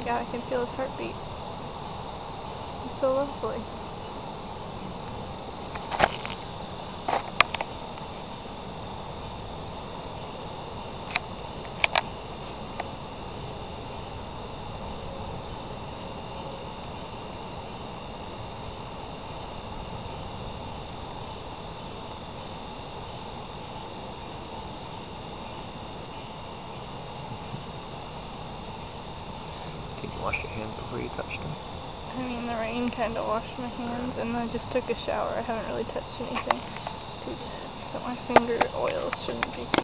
God, I can feel his heartbeat. He's so lovely. Did you wash your hands before you touched them? I mean, the rain kind of washed my hands, and I just took a shower. I haven't really touched anything too bad. So my finger oils shouldn't be